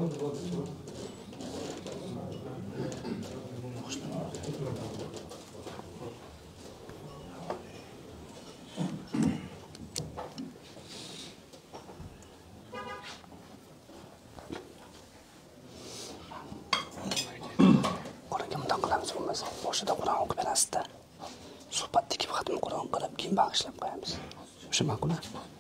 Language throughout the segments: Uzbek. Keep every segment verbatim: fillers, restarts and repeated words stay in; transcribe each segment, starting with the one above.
Boshida Qur'on o'qib berasizda. Suhbatda ikki xatmi Qur'on qilib, keyin bag'ishlab qo'yamiz. O'sha ma'qulmi?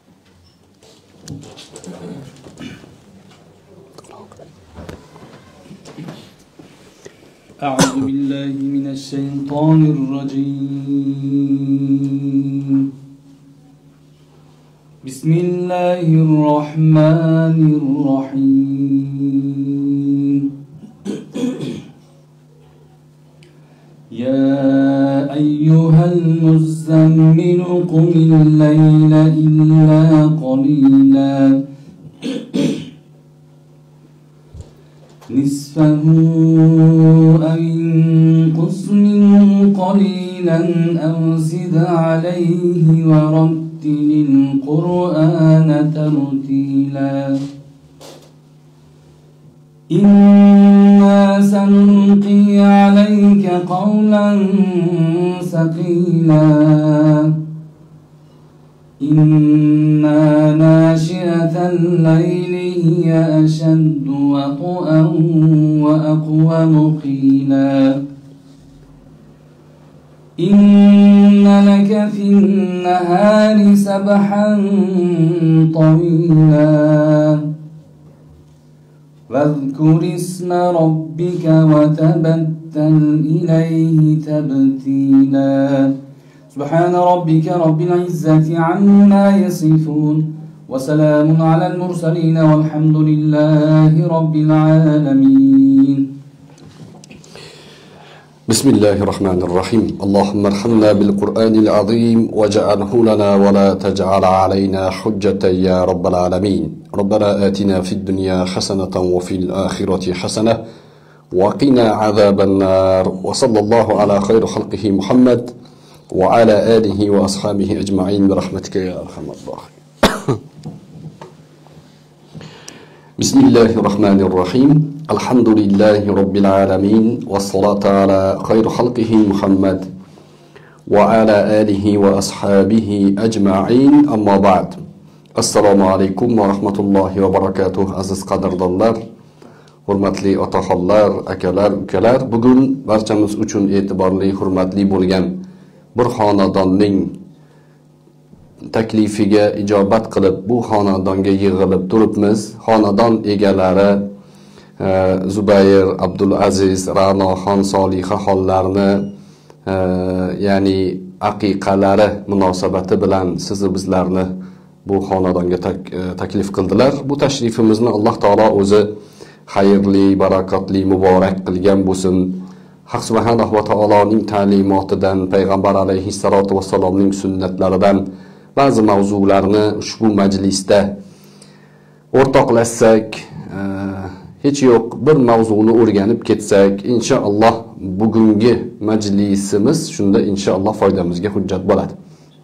أعوذ بالله من الشيطان الرجيم. بسم الله الرحمن الرحيم. يا أيها المزمل قم الليل إلا قليلا نصفه أو انقص منه قليلا أو زد عليه ورتل القرآن ترتيلا إنا سنلقي عليك قولا ثقيلا إن ناشئة الليل هي أشد وطئا وأقوم قيلا إن لك في النهار سبحا طويلا واذكر اسم ربك وتبتل إليه تبتيلا سبحان ربك رب العزة عما يصفون وسلام على المرسلين والحمد لله رب العالمين. بسم الله الرحمن الرحيم. اللهم ارحمنا بالقرآن العظيم واجعله لنا ولا تجعل علينا حجة يا رب العالمين. ربنا آتنا في الدنيا حسنة وفي الآخرة حسنة وقنا عذاب النار. وصلى الله على خير خلقه محمد وعلى آله وأصحابه أجمعين برحمتك يا أرحم الراحمين. بسم الله الرحمن الرحيم. الحمد لله رب العالمين والصلاة على خير خلقه محمد وعلى آله وأصحابه أجمعين. أما بعد. Assalomu alaykum va rahmatullohi va barakatuh. Aziz qadrdonlar, hurmatli otaxonlar, akalar, ukalar, bugun barchamiz uchun e'tiborli, hurmatli bo'lgan bir xonadonning taklifiga ijobat qilib bu xonadonga yig'ilib turibmiz. Xonadon egalari Zubayr, Abdulaziz, Ra'no xon, Soliha xonlarni ya'ni aqiqalari munosabati bilan sizni bizlarni bu xonadonga tak, taklif qildilar. Bu tashrifimizni Alloh taolo o'zi xayrli, barakatli, muborak qilgan bo'lsin. Haq subhanahu va taoloning ta'limotidan, payg'ambar alayhissalatu vassalomning sunnatlaridan ba'zi mavzularni ushbu majlisda o'rtoqlashsak, hech yo'q bir mavzuni o'rganib ketsak, inshaalloh bugungi majlisimiz shunda inshaalloh foydamizga hujjat bo'ladi.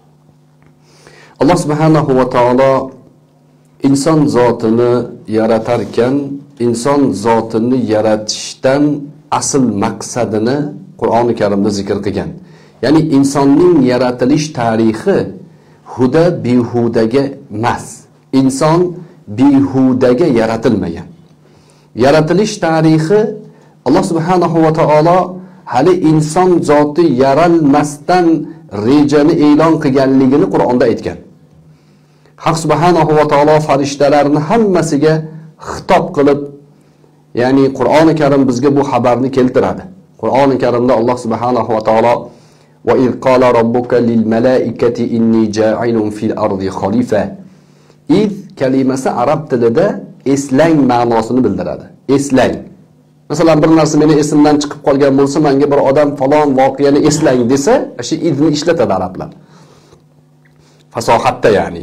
Alloh subhanahu va taolo inson zotini yaratarkan, inson zotini yaratishdan asl maqsadini Qur'oni Karimda zikr qilgan. Ya'ni insonning yaratilish tarixi huda behudaga emas. Inson behudaga yaratilmagan. Yaratilish tarixi Alloh subhanahu va taolo hali inson zoti yaralmasdan rejani e'lon qilganligini Qur'onda aytgan. Haq subhanahu va taolo farishtalarni hammasiga xitob qilib, ya'ni Qur'oni Karim bizga bu xabarni keltiradi. Qur'oni Karimda Alloh subhanahu va taolo va iz qala robbuka lil malaikati inni ja'ilun fil ardi khalifa. Iz kalimasi arab tilida eslang ma'nosini bildiradi. Eslang. Masalan, bir narsa meni esimdan chiqib qolgan bo'lsa, menga bir odam falon voqeani eslang desa, o'sha izni ishlatadi arablar. Fasohatda ya'ni.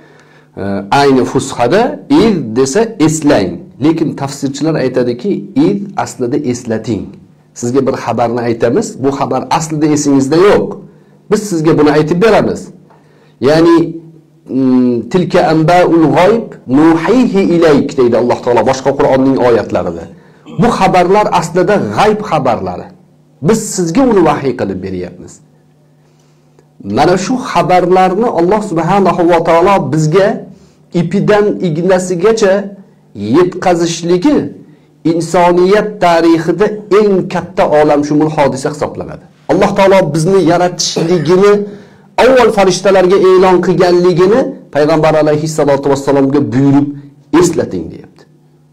Ayni fushada iz desa eslang. Lekin tafsirchilar aytadiki, iz aslida eslating. Sizga bir xabarni aytamiz, bu xabar aslida esingizda yo'q. Biz sizga buni aytib beramiz. Ya'ni tilka anbaul g'oyb nuhihi ilayk deydi Alloh taolo boshqa Qur'onning oyatlarida. Bu xabarlar aslida g'ayb xabarlari. Biz sizga uni vahiy qilib beryapmiz. Mana shu xabarlarni Alloh subhanahu va taolo bizga ipidan ignasigacha yetkazishligi insoniyat tarixida eng katta olamshumul hodisa hisoblanadi. Alloh taolo bizni yaratishligini avval farishtalarga e'lon qilganligini payg'ambar alayhissalatu vassalomga buyurib eslating deyapti.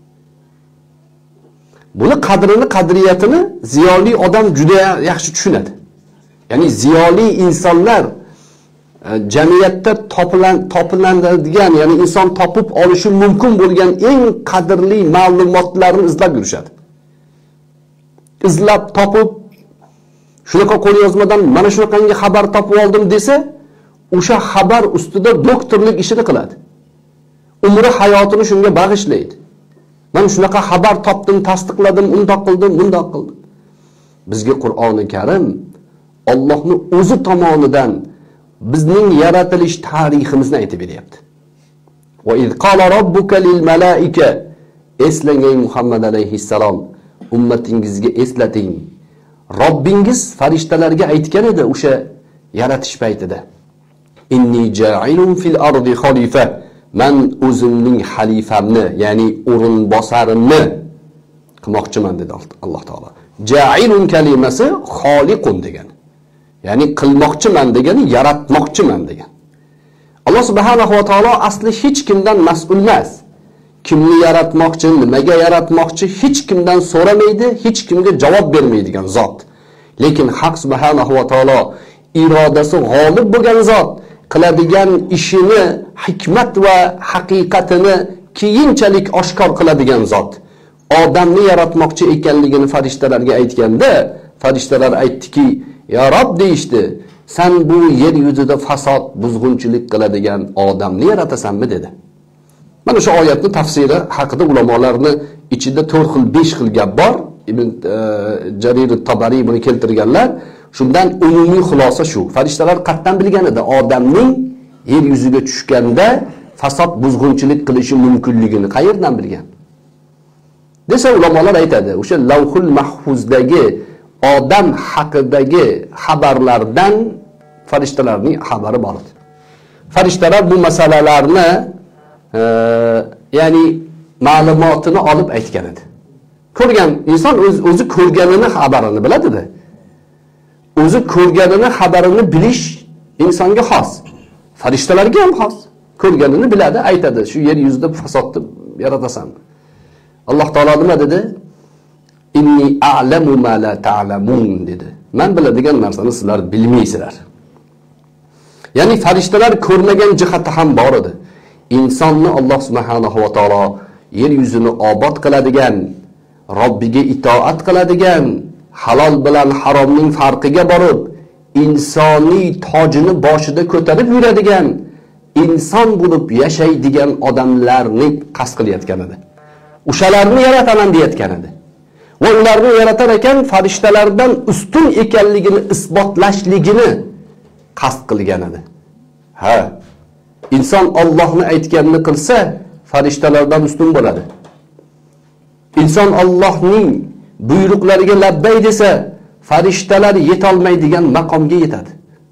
Buni qadrini, qadriyatini ziyoli odam juda yaxshi tushunadi. Ya'ni ziyoli insonlar jamiyatda topilan topilanadigan, ya'ni inson topib olishi mumkin bo'lgan eng qadrli ma'lumotlarni izlab yurishadi. Izlab topib shunaqa qo'lyozmadan mana shunaqangi xabar topib oldim desa, o'sha xabar ustida doktorlik ishini qiladi. Umri hayotini shunga bag'ishlaydi. Men shunaqa xabar topdim, tasdiqladim, undoq qildim, bundoq qildim. Bizga Qur'oni Karim Allohning o'zi tomonidan bizning yaratilish tariximizni aytib beryapti. Va iz qala robbuka lil malaika, eslang ey Muhammad alayhissalom, ummatingizga eslating. Robbingiz farishtalarga aytgan edi o'sha yaratish paytida. Inni ja'ilun fil ardi khalifa. Men o'zimning xalifamni, ya'ni o'rinbosarimni qilmoqchiman dedi Alloh taolo. Ja'ilun kalimasi xoliqun degan. Ya'ni qilmoqchiman degani yaratmoqchiman degan. Alloh subhanahu va taolo asli hech kimdan mas'ul emas. Kimni yaratmoqchi, nimaga yaratmoqchi hech kimdan so'ramaydi, hech kimga javob bermaydigan zot. Lekin Haq subhanahu va taolo irodasi g'olib bo'lgan zot, qiladigan ishini, hikmat va haqiqatini keyinchalik oshkor qiladigan zot. Odamni yaratmoqchi ekanligini farishtalarga aytganda, farishtalar aytdiki, "Ya Rob" deyishdi. "Sen bu yer yuzida fasod, buzg'unchilik qiladigan odamni yaratasanmi?" dedi. Mana shu oyatning tafsiri haqida ulamolarning ichida to'rt xil, besh xil gap bor. Ibn Jarir at-Tabari buni keltirganlar. Shundan umumiy xulosa shu. Farishtalar qattan bilgan edi odamning yer yuziga tushganda fasod, buzg'unchilik qilishi mumkinligini qayerdan bilgan? Desa ulamolar aytadi, o'sha Lavhul Mahfuzdagi odam haqidagi xabarlardan farishtalarning xabari bor edi. Farishtalar bu masalalarni e, ya'ni ma'lumotini olib aytgan edi. Ko'rgan inson o'zi o'zi ko'rganini xabarini biladi-da. O'zi ko'rganini xabarini bilish insonga xos. Farishtalarga ham xos. Ko'rganini biladi, aytadi, shu yer yuzida fasodni yaratasan. Alloh taolo nima dedi? Inni a'lamu ma la ta'lamun dedi. Men biladigan narsani sizlar bilmaysizlar. Ya'ni farishtalar ko'rmagan jihati ham bor edi. Insonni Alloh subhanahu va taolo yer yuzini obod qiladigan, Robbiga itoat qiladigan, halol bilan haromning farqiga borib, insoniy tojini boshida ko'tarib yuradigan, inson bo'lib yashaydigan odamlarni qasd qilayotgan edi. O'shalarni yarataman deyotgan edi. Va ularni yaratar ekan farishtalardan ustun ekanligini isbotlashligini qasd qilgan edi. Ha, inson Allohni aytganini qilsa, farishtalardan ustun bo'ladi. İnson Allohning buyruqlariga labbay desa, farishtalar yetolmaydigan maqomga yetadi.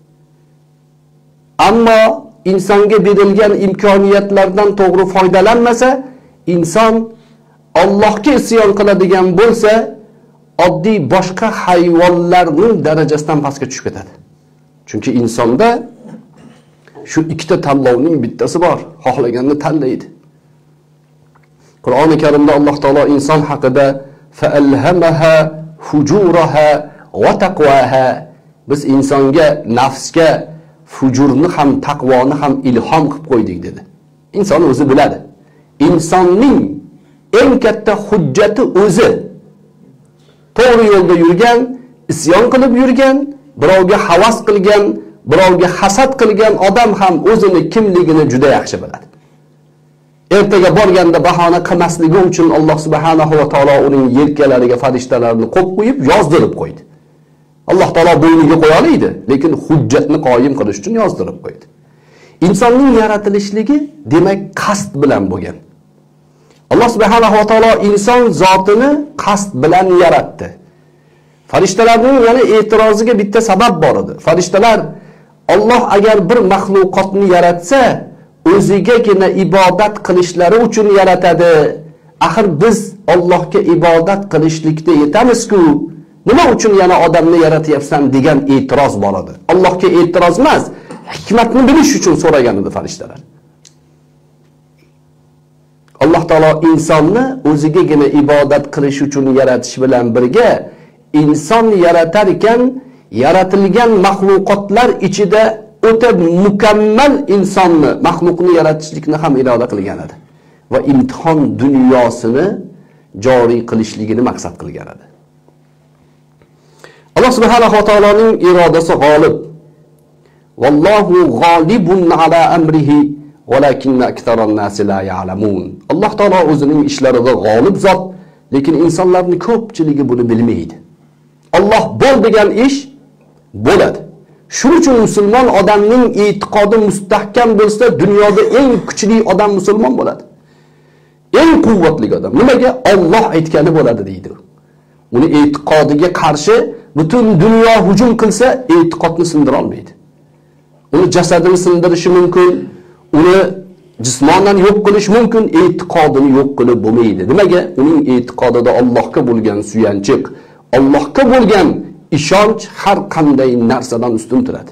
Ammo insonga berilgan imkoniyatlardan to'g'ri foydalanmasa, inson Allohga isyon qiladigan bo'lsa, oddiy boshqa hayvonlarning darajasidan pastga tushib ketadi. Chunki insonda shu ikkita tanlovning bittasi bor, xohlaganini tanlaydi. Qur'oni Karimda Alloh taolo inson haqida fa'alhamaha fujuraha va taqwaha, biz insonga, nafsga fujurni ham, taqvoni ham ilhom qilib qo'ydik dedi. Inson o'zi biladi. Insonning eng katta hujjati o'zi. To'g'ri yo'lda yurgan, isyon qilib yurgan, birovga havas qilgan, birovga hasad qilgan odam ham o'zini kimligini juda yaxshi biladi. Ertaga borganda bahona qilmasligi uchun Alloh subhanahu va taolo uning yelkalariga farishtalarni qo'yib qo'yib yozdirib qo'ydi. Alloh taolo bo'yniga qo'ya oladi, lekin hujjatni qoyim qilish uchun yozdirib qo'ydi. insonning yaratilishligi demak qasd bilan bo'lgan. Alloh subhanahu va taolo inson zotini qasd bilan yaratdi. Farishtalarning yana e'tiroziga bitta sabab bor edi. Farishtalar Alloh agar bir maxluqotni yaratsa, o'zigagina ibodat qilishlari uchun yaratadi. Axir biz Allohga ibodat qilishlikda yetamiz-ku, nima uchun yana odamni yaratyapsan degan e'tiroz bor edi. Allohga e'tiroz emas, hikmatni bilish uchun so'ragan edi farishtalar. Alloh taolo insonni o'zigagina ibodat qilish uchun yaratish bilan birga inson yaratar ekan yaratilgan maxluqotlar ichida o'ta mukammal insonni, maxluqni yaratishlikni ham iroda qilgan edi va imtihon dunyosini joriy qilishligini maqsad qilgan edi. Alloh subhanahu va taoloning irodasi g'olib. Vallohu g'olibun ala amrihi walakinna aktharan nasi la ya'lamun. Alloh taolo o'zining ishlarida g'olib zot, lekin insonlarning ko'pchiligi buni bilmaydi. Alloh bo'l degan ish bo'ladi. Shuning uchun musulmon odamning e'tiqodi mustahkam bo'lsa, dunyoda eng kuchli odam musulmon bo'ladi. Eng quvvatli odam. Nimaga? Alloh aytgani bo'ladi deydi. Uni e'tiqodiga qarshi butun dunyo hujum qilsa, e'tiqodni sindira olmaydi. Uni jasadini sindirishi mumkin, uni jismonan yo'q qilish mumkin, e'tiqodini yo'q qilib bo'lmaydi. Nimaga? Uning e'tiqodida Allohga bo'lgan suyanchiq, Allohga bo'lgan ishonch har qanday narsadan ustun turadi.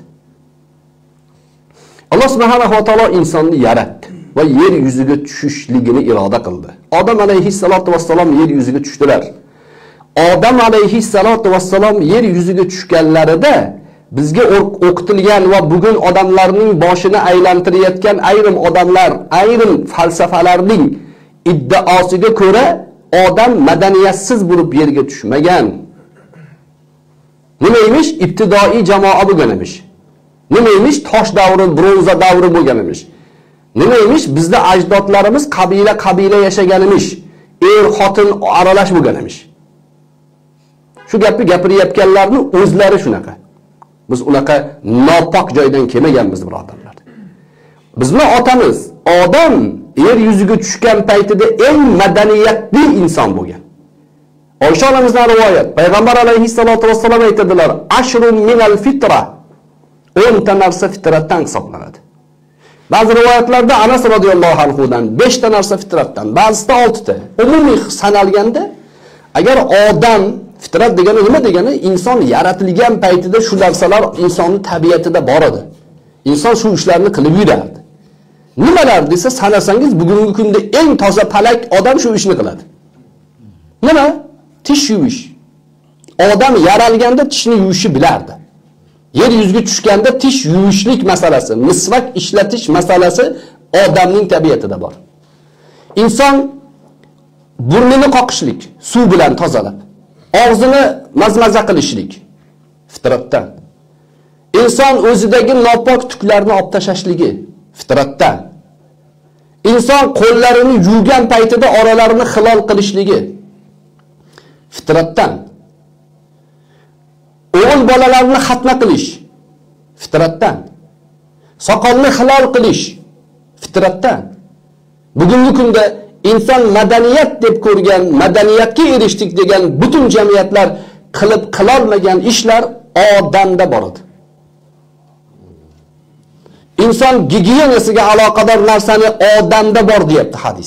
Alloh subhanahu va taolo insonni yaratdi va yer yuziga tushishligini iroda qildi. Odam alayhissalatu vassalom yer yuziga tushdilar. Odam alayhissalatu vassalom yer yuziga tushganlarida bizga o'qitilgan va bugun odamlarning boshini aylantirayotgan ayrim odamlar, ayrim falsafalarning iddaosiga ko'ra odam madaniyatsiz bo'lib yerga tushmagan. Nimaymiş? İbtidai jamoa bo'lgan emish. Nimaymiş? Tosh davri, bronza davri bo'lgan emish. Nimaymiş? Bizda ajdodlarimiz qabila-qabila yashagan emish. Er xotin aralash bo'lgan emish. Shu gapni gapirayotganlarni o'zlari shunaqa. Biz unaqa nopok joydan kelmaganmiz, birodarlar. Bizning otamiz odam yer yuziga tushgan paytida eng madaniyatli inson bo'lgan. Oysha onamizdan rivoyat. Payg'ambar alayhissalatu vassalom aytadilar: "Ashrun minal fitra." o'n ta narsa fitratdan hisoblanadi. Ba'zi rivoyatlarda Anas radhiyallohu anhu dan besh ta narsa fitratdan, ba'zida olti ta. Umumiy sanalganda agar odam, fitrat degani nima degani? Inson yaratilgan paytida shu narsalar insonning tabiatida bor edi. Inson shu ishlarni qilib yurardi. Nimalar desa sanasangiz bugungi kunda eng toza palak odam shu ishni qiladi. Nima? Tish yuvish. Odam yaralganda tishni yuvishni bilardi. Yer yuziga tushganda tish yuvishlik masalasi, misvak ishlatish masalasi odamning tabiatida bor. Inson burnini qoqishlik, suv bilan tozalab, og'zini mazmaza qilishlik fitratdan. Inson o'zidagi nopok tuklarni olib tashlashlige fitratdan. Inson qo'llarini yuvgan paytida oralarini xilol qilishligi fitratdan. O'g'il bolalarni xatna qilish fitratdan. Soqolni xilol qilish fitratdan. Bugungi kunda inson madaniyat deb ko'rgan, madaniyatga erishdik degan butun jamiyatlar qilib qilolmagan ishlar odamda bor edi. İnson gigiyenasiga aloqador narsani odamda bor deyapti hadis.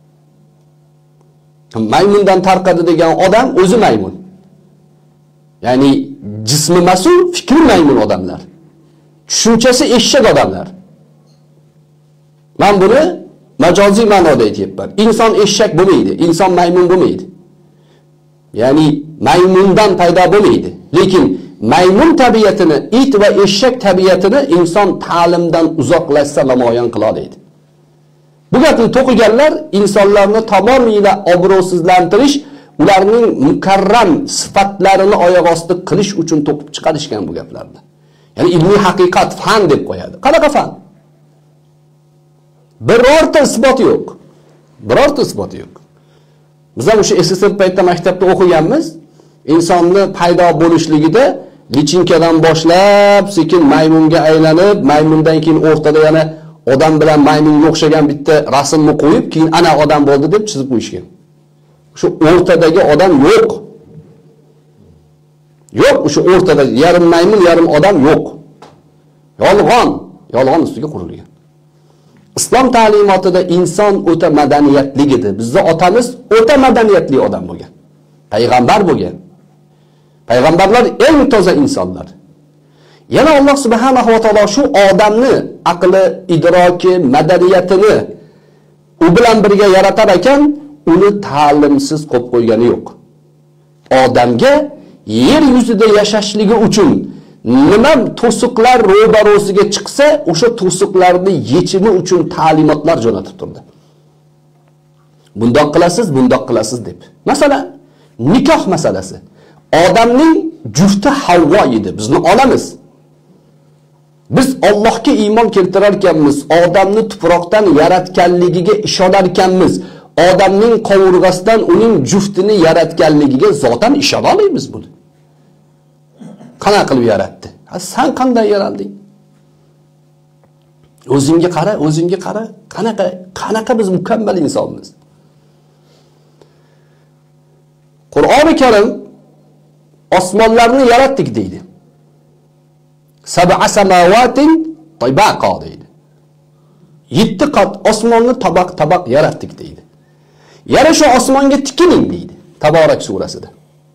Maymundan tarqadi degan odam o'zi maymun. Ya'ni jismi mas'ul, fikri maymun odamlar. Tushunchasi eshak odamlar. Men buni majoziy ma'noda aytyapman. Inson eshak bo'lmaydi, inson maymun bo'lmaydi. Ya'ni maymundan paydo bo'lmaydi. Lekin maymun tabiatini, it va eshak tabiatini inson ta'limdan uzoqlashsa namoyon qila oladi. Bu gapni to'qiganlar insonlarni tamomila obro'sizlantirish, ularning mukarram sifatlarini oyoq osti qilish uchun to'qib chiqarishgan bu gaplarni. Ya'ni ilmiy haqiqat, fan deb qo'yadi. Qanaqa fan? Birorta isbot yo'q. Birorta isbot yo'q. Biz ham o'sha S S R paytda maktabda o'qiganmiz. İnsonni paydo bo'lishligida lichinkadan boshlab sekin maymunga aylanib, maymundan keyin o'rtada yana odam bilan maymunga o'xshagan bitta rasmni qo'yib, keyin ana odam bo'ldi deb chizib qo'yishgan. Shu o'rtadagi odam yo'q. Yo'q, o'sha o'rtada yarim maymun, yarim odam yo'q. Yolg'on, yolg'on ustiga qurilgan. Islom ta'limotida inson o'ta madaniyatli edi. Bizning otamiz o'ta madaniyatli odam bo'lgan. Payg'ambar bo'lgan. Payg'ambarlar eng toza insonlar. Yana Alloh subhanahu va taolo shu odamni aqli, idroki, madaniyatini u bilan birga yaratar ekan, uni ta'limsiz qo'yib qo'ygani yo'q. Odamga yer yuzida yashashligi uchun nima to'siqlar ro'barosiga chiqsa, o'sha to'siqlarni yechimi uchun ta'limotlar jo'natib turdi. Bundoq qilasiz, bundoq qilasiz deb. Masalan, nikoh masalasi. Odamning jufti Havvo edi, bizni olamiz. Biz Allohga iymon keltirar ekanmiz, odamni tuproqdan yaratganligiga ishonar ekanmiz. Odamning qovurg'asidan uning juftini yaratganligiga zotan ishona olmaymiz buni. Qanaqa qilib yaratdi? Ha, sen qanday yaralding? O'zingga qara, o'zingga qara. Qanaqa, qanaqa biz mukammal insonmiz. Qur'oni Karim osmonlarni yaratdik deydi. Sab'a samavatin taybaqa deydi. yetti qat osmonni tabaq-tabaq yaratdik deydi. Yana shu osmonga tikining deydi. Taborak surasida.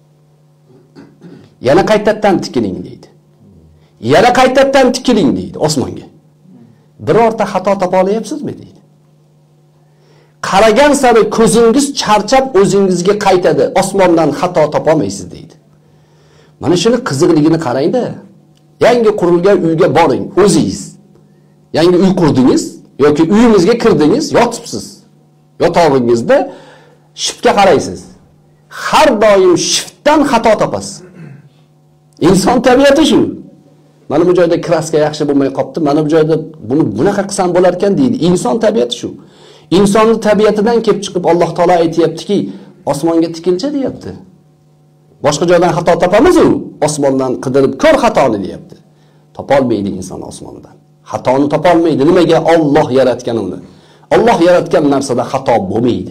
Yana qaytadan tikining deydi. Yana qaytadan tikining deydi osmonga. Birorta xato topa olyapsizmi deydi. Qaragan sari ko'zingiz charchab o'zingizga qaytadi. Osmondan xato topa olmaysiz deydi. Mana shuni qiziqligini qarang-da. Yangi qurilgan uyga boring, o'zingiz. Yangi uy qurdingiz yoki uyingizga kirdingiz, yotibsiz. Yotog'ingizda shiftga qaraysiz. Har doim shiftdan xato topasiz. Inson tabiati shu. Mana bu joyda kraska yaxshi bo'lmay qopti, mana bu joyda buni bunaqa qilsam bo'lar ekan deydi. Inson tabiati shu. Insonning tabiatidan kelib chiqib Alloh taolo aytayaptiki, osmonga tikilcha deyapti. Boshqa joydan xato topamiz-ku, osmondan qidirib ko'r xatoni deyapti. Topolmaydi inson osmondan. Xatoni topolmaydi. Nimaga? Alloh yaratgan uni. Alloh yaratgan narsada xato bo'lmaydi.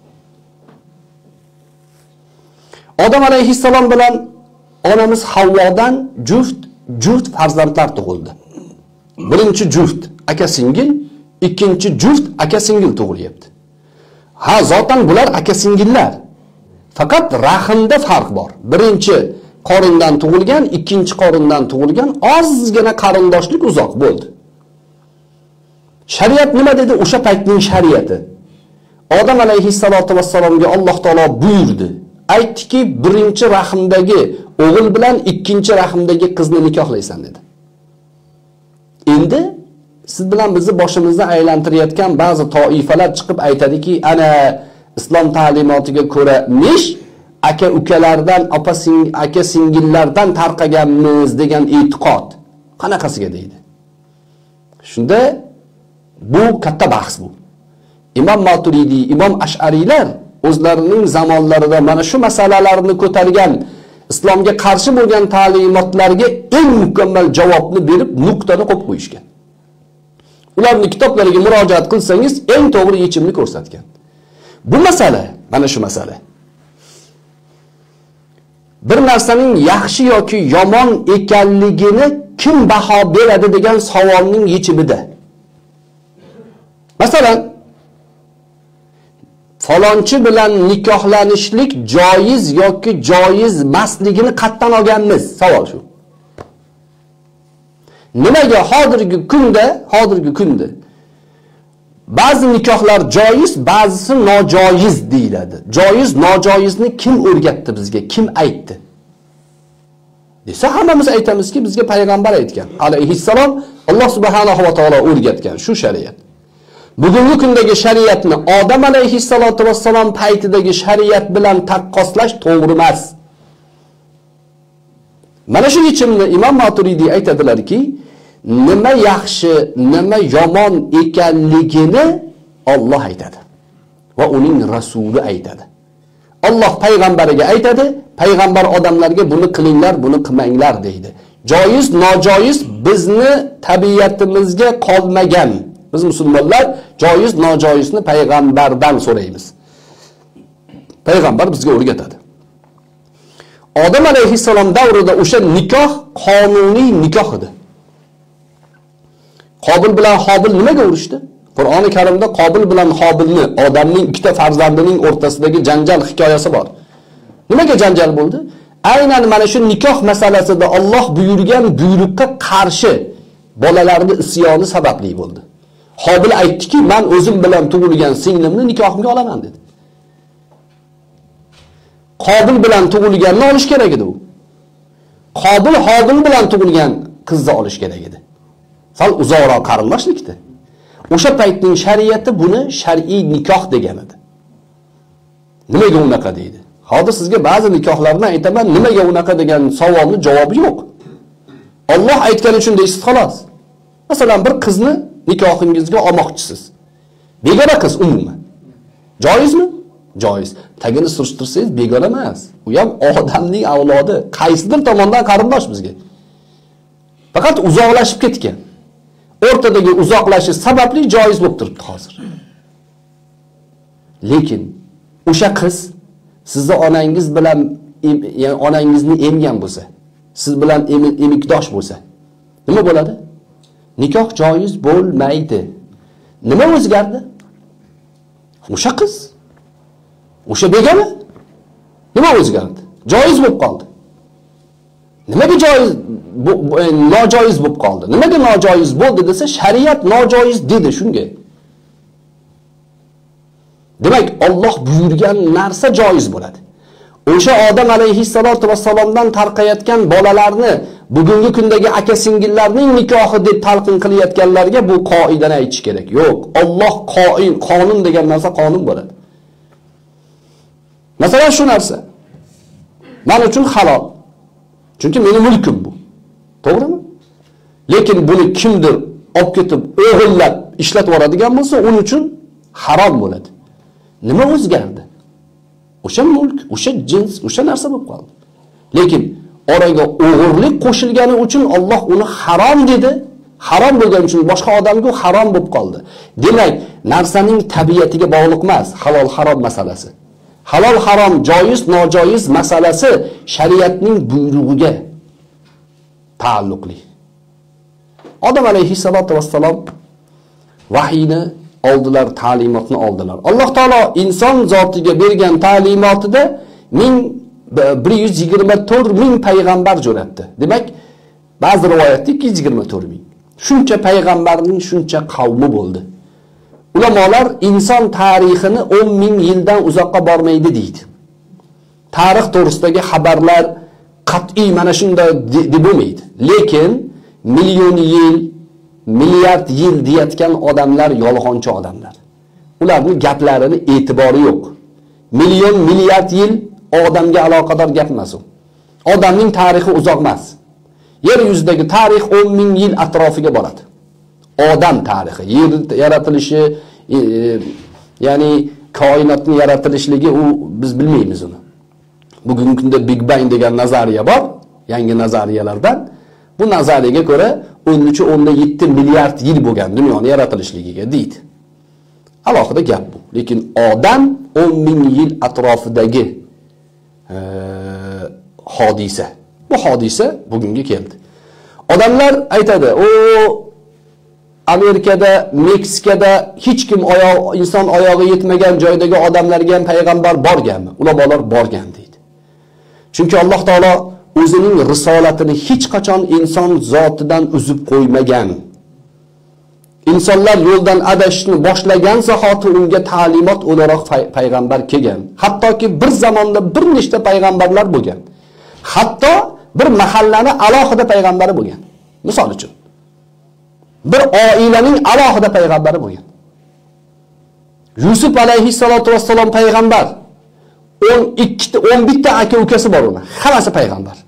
Odam alayhissalom bilan onamiz Havvodan juft juft farzandlar tug'ildi. Birinchi juft aka-singil, ikkinchi juft aka-singil tug'ilyapti. Ha, zotan bular aka-singillar. Faqat rahmda farq bor. Birinchi qorindan tug'ilgan, ikkinchi qorindan tug'ilgan ozgina qarindoshlik uzoq bo'ldi. Shariat nima dedi? O'sha paytning shariati. Odam alayhissalatu vassalomga Alloh taolo buyurdi. Aytdiki, birinchi rahmdagi o'g'il bilan ikkinchi rahmdagi qizni nikohlaysan dedi. Endi siz bilan bizni boshimizni aylantirayotgan ba'zi toifalar chiqib aytadiki, ana islom ta'limotiga ko'ra mish aka ukalardan, opa sing aka singillardan tarqaganmiz degan e'tiqod. Qanaqasiga deydi? Shunda bu katta bahs bu. Imom Maturidi, Imom Ash'ariylar o'zlarining zamonlarida mana shu masalalarni ko'targan, islomga qarshi bo'lgan ta'limotlarga eng mukammal javobni berib, nuqtani qo'yib qo'yishgan. Ularning kitoblariga murojaat qilsangiz, eng to'g'ri yechimni ko'rsatgan. Bu masala, mana shu masala. Bir narsaning yaxshi yoki yomon ekanligini kim baho beradi degan savolning yechimida. Masalan, falonchi bilan nikohlanishlik joiz yoki joiz emasligini qattan olganmiz? Savol shu. Nimaga hozirgi kunda, hozirgi kunda ba'zi nikohlar joiz, ba'zisi nojoiz deyiladi. Joiz, nojoizni kim o'rgatdi bizga? Kim aytdi? Desa hammamiz aytamizki, bizga payg'ambar aytgan. Alayhissalom Alloh subhanahu va taolo o'rgatgan shu shariat. Bugungi kundagi shariatni Odam alayhissalatu vassalom paytidagi shariat bilan taqqoslash to'g'ri emas. Mana shu yechimni Imom Maturidi aytadilarki, nima yaxshi, nima yomon ekanligini Alloh aytadi va uning rasuli aytadi. Alloh payg'ambariga aytadi, payg'ambar odamlarga buni qilinglar, buni qilmanglar deydi. Joiz, nojoiz bizni tabiatimizga qolmagan. Biz musulmonlar joiz, nojoizni payg'ambardan so'raymiz. Payg'ambar bizga o'rgatadi. Odam alayhissalom davrida o'sha nikoh qonuniy nikoh edi. Qobil bilan Hobil nimaga urushdi? Qur'oni Karimda Qobil bilan Hobilni, odamning ikkita farzandining o'rtasidagi janjal hikoyasi bor. Nimaga janjal bo'ldi? Aynan mana shu nikoh masalasida Alloh buyurgan buyruqqa qarshi bolalarning isyoni sababli bo'ldi. Hobil aytdiki, "Men o'zim bilan tug'ilgan singlimni nikohimga olaman" dedi. Qobil bilan tug'ilganni olish kerak edi u. Qobil Hobil bilan tug'ilgan qizni olish kerak edi. Sal uzoqroq qarindoshlikda. O'sha paytning shariati buni shar'iy nikoh degan edi. Nimaga unaqa deydi? Hozir sizga ba'zi nikohlarni aytaman, nimaga unaqa degan savolning javobi yo'q. Alloh aytgani uchun deysiz xolos. Masalan, bir qizni nikohingizga olmoqchisiz. Begona qiz umuman. Joizmi? Joiz. Tagini surishtirsangiz begona emas. U ham odamning avlodi, qaysidir tomondan qarindosh bizga. Faqat uzoqlashib ketgan. O'rtadagi uzoqlashish sababli joiz bo'lib turibdi hozir. Lekin o'sha qiz sizni onangiz bilan, ya'ni onangizni emgan bo'lsa, siz bilan emikdosh bo'lsa, nima bo'ladi? Nikoh joiz bo'lmaydi. Nima o'zgardi? O'sha qiz, o'sha begona nima o'zgardi? Joiz bo'lib qoldi. Nimaga joiz, nojoiz bo'lib qoldi? Nimaga nojoiz bo'ldi desa, shariat nojoiz dedi shunga. Demak, Alloh buyurgan narsa joiz bo'ladi. O'sha odam alayhissalatu vassalomdan tarqayotgan bolalarni bugungi kundagi aka-singillarning nikohi deb talqin qilayotganlarga bu qoidani aytish kerak. Yo'q, Alloh qoin, qonun degan narsa qonun bo'ladi. Masalan, shu narsa men uchun halol. Chunki mening mulkim bu. To'g'rimi? Lekin buni kimdir olib ketib, o'g'illab ishlatib yoradigan bo'lsa, uning uchun harom bo'ladi. Nima o'zgardi? O'sha mulk, o'sha jins, o'sha narsa bo'lib qoldi. Lekin oraga o'g'irlik qo'shilgani uchun Alloh uni harom dedi. Harom bo'lgani uchun boshqa odamga harom bo'lib qoldi. Demak, narsaning tabiatiga bog'liq emas, halol harom masalasi. Halol harom, joiz nojoiz masalasi shariatning buyrug'iga taalluqli. Odam alayhissalatu vassalom vahiyni oldilar, ta'limotni oldilar. Alloh taolo inson zotiga bergan ta'limotida ming bir yuz yigirma to'rt ming payg'ambar jo'natdi. Demak, ba'zi rivoyatda ikki yuz yigirma to'rt ming. Shuncha payg'ambarning shuncha qavmi bo'ldi. Ulamolar inson tarixini o'n ming yildan uzoqqa bormaydi deydi. Tarix to'g'risidagi xabarlar qat'iy mana shunday deb bo'lmaydi. Lekin million yil, milliard yil deyotgan odamlar yolg'onchi odamlar. Ularning gaplarini e'tibori yo'q. Million milliard yil odamga aloqador gap emas u. Odamning tarixi uzoq emas. Yer yuzidagi tarix o'n ming yil atrofiga boradi. Odam tarixi, yer yaratilishi, e, ya'ni koinotning yaratilishligi u biz bilmaymiz uni. Bugungi kunda Big Bang degan nazariya bor, yangi nazariyalardan. Bu nazariyaga ko'ra o'n uch o'n yetti milliard yil bo'lgan dunyoning yaratilishligiga deydi. Alohida gap bu. Lekin odam o'n ming yil atrofidagi e, hodisa. Bu hodisa bugunga keldi. Odamlar aytadi, "O Amerikada, Meksikada hech kim oyoq, inson oyog'i yetmagan joydagi odamlarga ham payg'ambar borganmi?" Ulamolar borgan deydi. Chunki Alloh taolo o'zining risolatini hech qachon inson zotidan uzib qo'ymagan. İnsanlar yo'ldan adashishni boshlagan zahoti unga ta'limot o'laroq payg'ambar kelgan. Hattoki bir zamonda bir nechta payg'ambarlar bo'lgan. Hatto bir mahallani alohida payg'ambari bo'lgan. Misol uchun bir oilaning alohida payg'ambari bo'lgan. Yusuf alayhissalatu vassalom payg'ambar. o'n ikki ta o'n bir ta aka ukasi bor uni. Hammasi payg'ambar.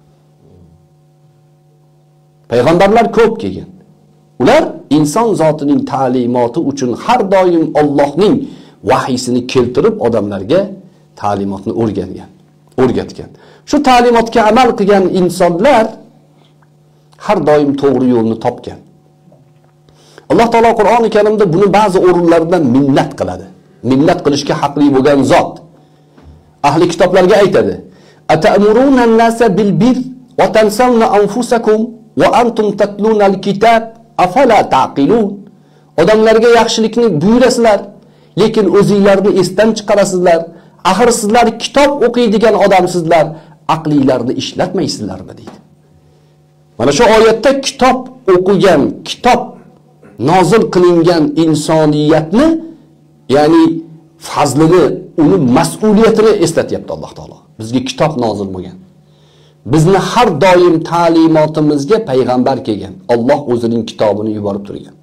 Payg'ambarlar ko'p kelgan. Ular inson zotining ta'limoti uchun har doim Allohning vahiysini keltirib odamlarga ta'limotni o'rgatgan, o'rgatgan. Shu ta'limotga amal qilgan insonlar har doim to'g'ri yo'lni topgan. Alloh taolo Qur'oni Karimda buni ba'zi o'rinlarda minnat qiladi. Minnat qilishga haqli bo'lgan zot. Ahli kitoblarga aytadi: "Ata'muruna an-nasa bil bir wa tansawna anfusakum wa antum tatluna al-kitab afala taqilun." Odamlarga yaxshilikni buyurasizlar, lekin o'zingizlarni esdan chiqarasizlar. Axir sizlar kitob o'qiydigan odamsizlar, aqlingizlarni ishlatmaysizlarmi deydi. Mana shu oyatda kitob o'qigan, kitob nozil qilingan insoniyatni, ya'ni fazlini, uni mas'uliyatini eslatyapti Alloh taolo. Bizga kitob nozil bo'lgan. Bizni har doim ta'limotimizga payg'ambar kelgan. Alloh o'zining kitobini yuborib turgan.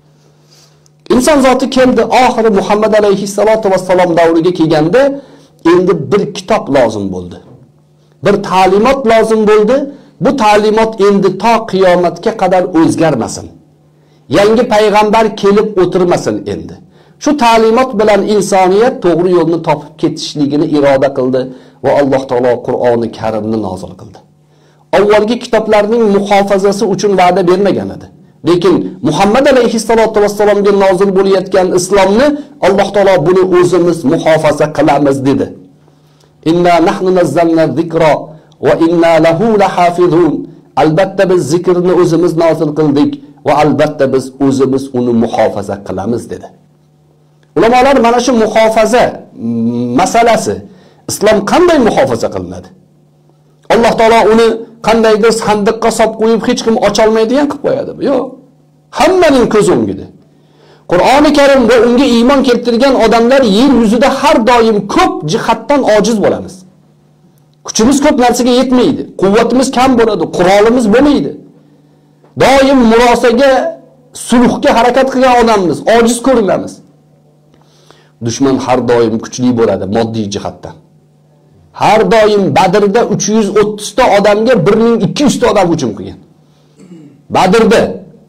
İnson zoti keldi, oxiri Muhammad alayhissalatu vassalom davriga kelganda endi bir kitob lozim bo'ldi. Bir ta'limot lozim bo'ldi. Bu ta'limot endi to qiyomatga qadar o'zgarmasin. Yangi payg'ambar kelib o'tirmasin endi. Shu ta'limot bilan insoniyat to'g'ri yo'lni topib ketishligini iroda qildi va Alloh taolo Qur'oni Karimni nozil qildi. Avvalgi kitoblarning muhofazasi uchun va'da bermagan edi. Lekin Muhammad alayhissalatu vassalomga nozil bo'layotgan islomni Alloh taolo buni o'zimiz muhofaza qilamiz dedi. Inna nahnu nazzalna zikra va inna lahu lahafizun. Albatta biz zikrni o'zimiz nozil qildik va albatta biz o'zimiz uni muhofaza qilamiz dedi. Ulamolar mana shu muhofaza masalasi, islom qanday muhofaza qilinadi? Alloh taolo uni qandaydir sandiqqa solib qo'yib hech kim ocha olmaydigan qilib qo'yadimi? Yo'q. Hammaning ko'z o'ngida. Qur'oni Karim va unga iymon keltirgan odamlar yer yuzida har doim ko'p jihatdan ojiz bo'lamiz. Kuchimiz ko'p narsaga yetmaydi. Quvvatimiz kam bo'ladi, qurolimiz bo'lmaydi. Doim murosaga, sulhga harakat qilgan odammiz, ojiz ko'rinamiz. Dushman har doim kuchli bo'ladi moddiy jihatdan. Har doim Badrda uch yuz o'ttiz ta odamga bir ming ikki yuz ta odam hujum qilgan. Badrda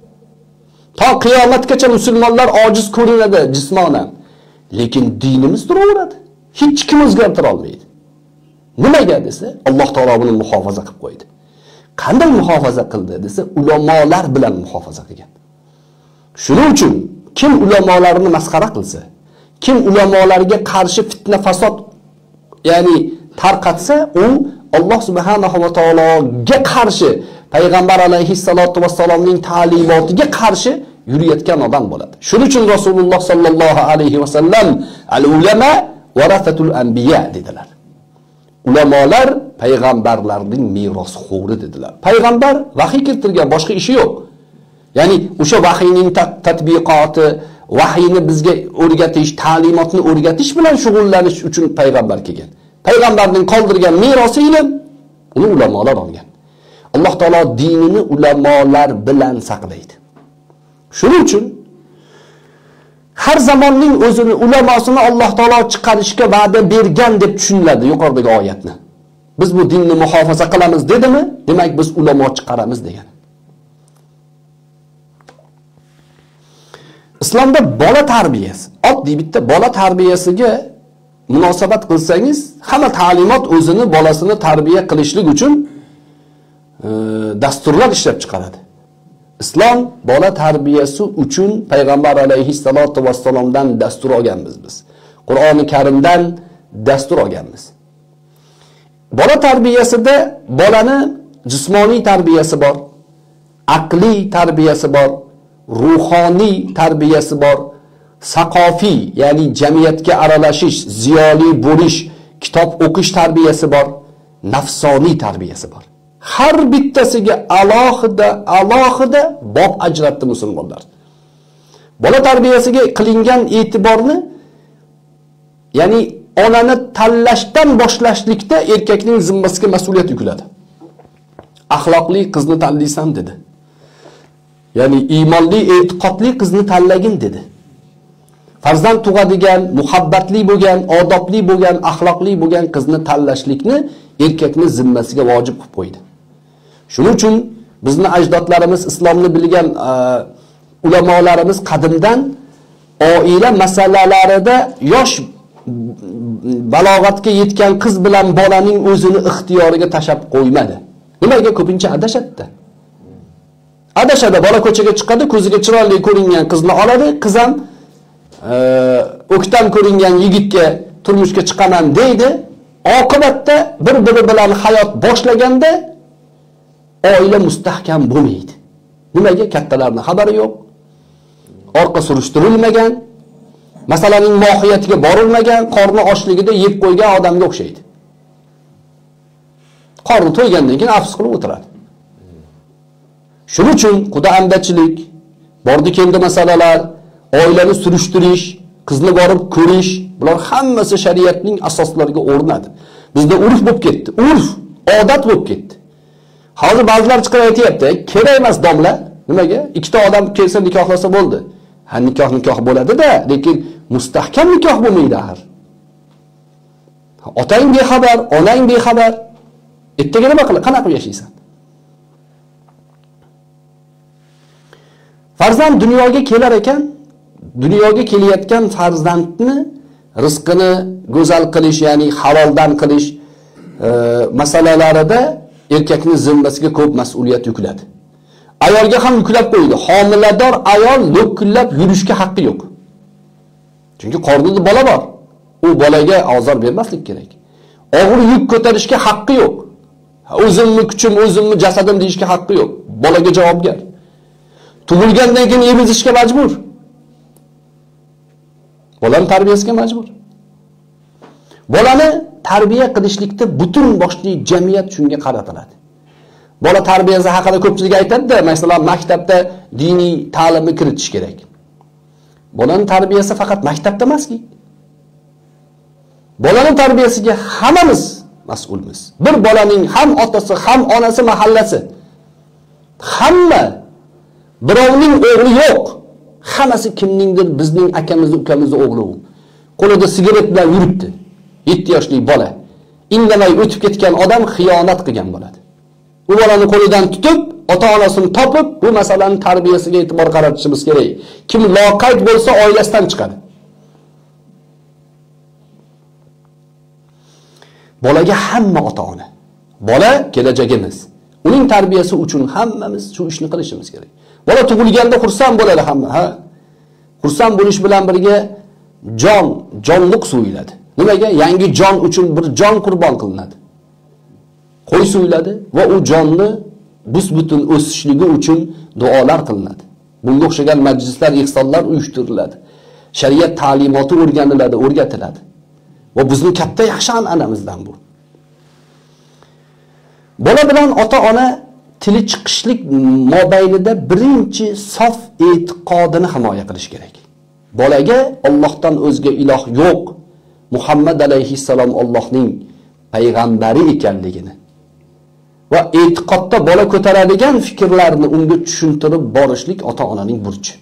to qiyomatgacha musulmonlar ojiz ko'rinadi jismonan, lekin dinimiz turaveradi. Hech kim o'zgartira olmaydi. Nimaga desa, Alloh taolo buni muhofaza qilib qo'ydi. Qanday muhofaza qildi desa, ulamolar bilan muhofaza qilgan. Shuning uchun kim ulamolarni masxara qilsa, kim ulamolarga qarshi fitna fasod, ya'ni tarqatsa, u Alloh subhanahu va taologa qarshi, payg'ambar alayhissalatu vassalomning ta'limotiga qarshi yurayotgan odam bo'ladi. Shuning uchun Rasululloh sallallohu alayhi vasallam al-ulama warasatul anbiya dedilar. Ulamolar payg'ambarlarning merosxo'ri dedilar. Payg'ambar vahiy keltirgan, boshqa ishi yo'q. Ya'ni o'sha vahiyning tatbiqoti, vahiyni bizga o'rgatish, ta'limotni o'rgatish bilan shug'ullanish uchun payg'ambar kelgan. Payg'ambarning qoldirgan merosi ilm, uni ulamolar olgan. Alloh taolo dinini ulamolar bilan saqlaydi. Shuning uchun har zamonning o'zini ulamosini Alloh taolo chiqarishga va'da bergan deb tushuniladi yuqoridagi oyatni. Biz bu dinni muhofaza qilamiz dedimi? Demak biz ulamo chiqaramiz degan. Islomda bola tarbiyasi, oddiy bitta bola tarbiyasiga munosabat qilsangiz, hamma ta'limot o'zini bolasini tarbiya qilishlik uchun e, dasturlar ishlab chiqaradi. Islom bola tarbiyasi uchun payg'ambar alayhissalatu vassalomdan dastur olganmiz biz. Qur'oni Karimdan dastur olganmiz. Bola tarbiyasida bolani jismoniy tarbiyasi bor, aqliy tarbiyasi bor, ruhoniy tarbiyasi bor, saqofiy, ya'ni jamiyatga aralashish, ziyoli bo'lish, kitob o'qish tarbiyasi bor, nafsoniy tarbiyasi bor. Har bittasiga alohida alohida bob ajratdi musulmonlar. Bola tarbiyasiga qilingan e'tiborni, ya'ni onani tanlashdan boshlashlikda erkakning zimmasiga mas'uliyat yukladi. Axloqli qizni tanlaysan dedi. Ya'ni iymonli, e'tiqodli qizni tanlagin dedi. Farzand tug'adigan, muhabbatli bo'lgan, odobli bo'lgan, axloqli bo'lgan qizni tanlashlikni erkakning zimmasiga vojib qilib qo'ydi. Shuning uchun bizni ajdodlarimiz, islomni bilgan uh, ulamolarimiz qadimdan oila masalalarida yosh balog'atga yetgan qiz bilan bolaning o'zini ixtiyoriga tashab qo'ymadi. Nimaga? Ko'pincha adashadi. Adashada bola ko'chaga chiqadi, ko'ziga chiroyli ko'ringan qizni oladi, qiz ham o'ktam ko'ringan yigitga turmushga chiqaman deydi. Oqibatda bir-biri bilan hayot boshlaganda oila mustahkam bo'lmaydi. Nimaga? Kattalarning xabari yo'q. Orqa surishtirilmagan, masalaning mohiyatiga borilmagan, qorni ochligida yeb qo'ygan odamga o'xshaydi. Qorni to'ygandan keyin afsus qilib o'tiradi. Shuning uchun xudo andachilik, bordi keldi masalalar, oilani surishtirish, qizni borib ko'rish, bular hammasi shariatning asoslariga o'rnadi. Bizda urf bo'lib ketdi. Urf, odat bo'lib ketdi. Hozir ba'zilar chiqib aytayapti, kerak emas domla. Nimaga? Ikkita odam kelsa nikohlasa bo'ldi. Ha, nikoh nikoh bo'ladi-da, lekin mustahkam nikoh bo'lmaydi axir. Otang bexabar, onang bexabar. Ertaga nima qilib, qanaqa yashaysan? Farzand dunyoga kelar ekan, dunyoga kelayotgan farzandni rizqini go'zal qilish, ya'ni haloldan qilish e, masalalarida erkakning zimmasiga ko'p mas'uliyat yukladi. Ayolga ham yuklab qo'ydi. Homilador ayol lo'killab yurishga haqqi yo'q. Chunki qornida bola bor. U bolaga ozor bermaslik kerak. Og'ir yuk ko'tarishga haqqi yo'q. O'zimni kuchim, o'zimni jasadim deyishga haqqi yo'q. Bolaga javobgar. Tug'ilgandan keyin emizishga majbur. Bolani tarbiyasiga majbur. Bolani tarbiya qilishlikda butun boshli jamiyat shunga qaratiladi. Bola tarbiyasi haqida ko'pchilik aytadi-da, masalan, maktabda diniy ta'limni kiritish kerak. Bolaning tarbiyasi faqat maktabda emas-ki. Bolaning tarbiyasiga hammamiz mas'ulmiz. Bir bolaning ham otasi, ham onasi, mahallasi. Hamma birovning o'g'li yo'q. Hammasi kimningdir, bizning akamiz, ukamiz o'g'li u. Qo'lida sigaret bilan yuribdi. yetti yoshli bola. Indamay o'tib ketgan odam xiyonat qilgan bo'ladi. Bu bolani qo'lidan tutib, ota-onasini topib, bu masalaning tarbiyasiga e'tibor qaratishimiz kerak. Kim loqayd bo'lsa, oilasidan chiqadi. Bolaga hamma ota-ona. Bola kelajagimiz. Uning tarbiyasi uchun hammamiz shu ishni qilishimiz kerak. Bola tug'ilganda xursand bo'ladi hamma, ha? Xursand bo'lish bilan birga jon, jonliq so'yiladi. Nimaga? Yangi jon uchun bir jon qurbon qilinadi. Qo'y so'yiladi va u jonni bus-butun o'sishligi uchun duolar qilinadi. Bunga o'xshagan majlislar, ihsonlar uyushtiriladi. Shariat ta'limoti o'rganiladi, o'rgatiladi. Va bizning katta yaxshi an'anamizdan bu. Bola bilan ota-ona tili chiqishlik mobaynida birinchi sof e'tiqodini himoya qilish kerak. Bolaga Allohdan o'zga iloh yo'q, Muhammad alayhissalom Allohning payg'ambari ekanligini va e'tiqodda bola ko'taradigan fikrlarni unga tushuntirib borishlik ota-onaning burchi.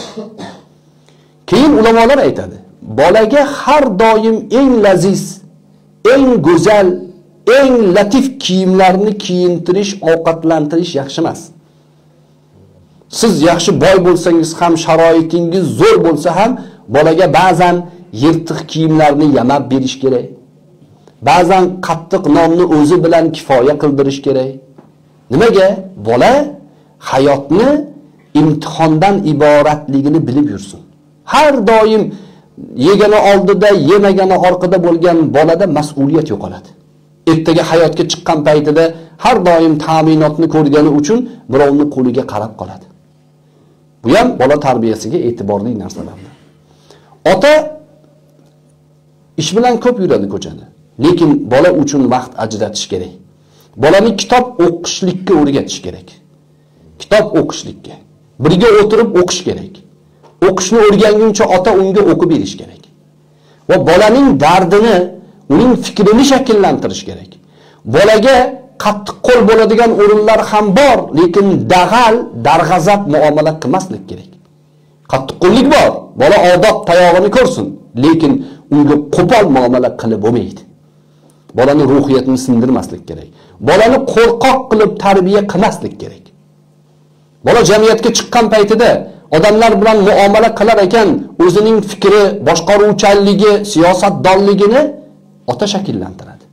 Keyin ulamolar aytadi, bolaga har doim eng laziz, eng go'zal, eng latif kiyimlarni kiyintirish, ovqatlantirish yaxshi emas. Siz yaxshi boy bo'lsangiz ham, sharoitingiz zo'r bo'lsa ham, bolaga ba'zan yirtiq kiyimlarni yamab berish kerak. Ba'zan qattiq nonni o'zi bilan kifoya qildirish kerak. Nimaga? Bola hayotni imtihondan iboratligini bilib yursin. Har doim yegani oldida, yemagani orqada bo'lgan bolada mas'uliyat yo'qoladi. Ertaga hayotga chiqqan paytida har doim ta'minotni ko'rgani uchun birovning qo'liga qarab qoladi. Bu ham bola tarbiyasiga e'tiborli narsalardir. Ota ish bilan ko'p yuradi ko'chada, lekin bola uchun vaqt ajratish kerak. Bolani kitob o'qishlikka o'rgatish kerak. Kitob o'qishlikka. Birga o'tirib o'qish kerak. O'qishni o'rganguncha ota unga o'qib berish kerak. Va bolaning dardini, uning fikrini shakllantirish kerak. Bolaga qattiq qo'l bo'ladigan o'rinlar ham bor, lekin dag'al, darg'azab muomala qilmaslik kerak. Qattiq qo'llik bor, bola odob tayog'ini ko'rsin, lekin unga qo'pol muomala qilib bo'lmaydi. Bolani ruhiyatini sindirmaslik kerak. Bolani qo'rqoq qilib tarbiya qilmaslik kerak. Bola jamiyatga chiqqan paytida odamlar bilan muomala qilar ekan, o'zining fikri, boshqaruvchanligi, siyosatdonligini ota shakllantiradi.